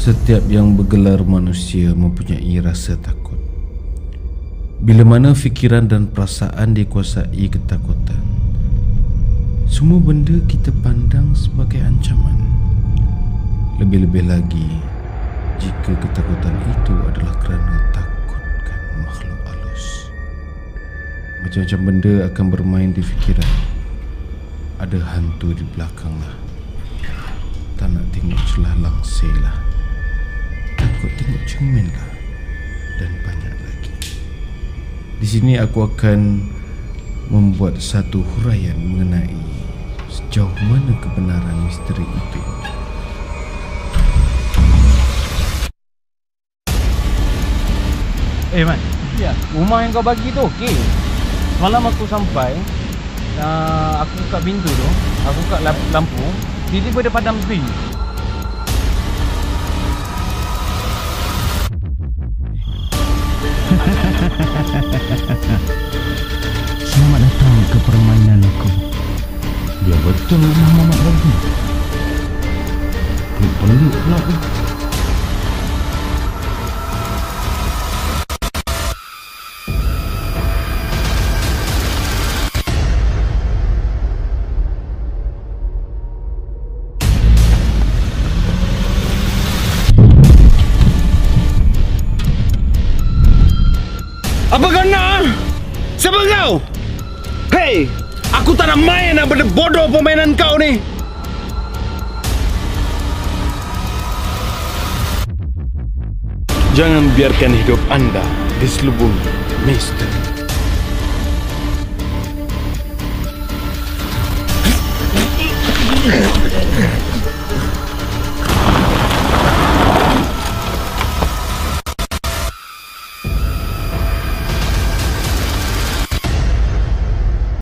Setiap yang bergelar manusia mempunyai rasa takut. Bila mana fikiran dan perasaan dikuasai ketakutan, semua benda kita pandang sebagai ancaman. Lebih-lebih lagi jika ketakutan itu adalah kerana takutkan makhluk halus. Macam-macam benda akan bermain di fikiran. Ada hantu di belakang lah. Tak nak tengok celah langsir lah. Takut tengok cermin lah. Dan banyak lagi. Di sini aku akan membuat satu huraian mengenai sejauh mana kebenaran misteri itu. Man, ya, rumah yang kau bagi tu okey. Semalam aku sampai, aku buka pintu tu, aku buka lampu, tiba-tiba dia padam api. Selamat datang ke permainanku. Ya betul rumah Mamat bagi. Pelik pula tu. Apa kau nak? Siapa kau? Hei, aku tak nak main nak benda bodoh permainan kau ni. Jangan biarkan hidup anda diselubungi misteri.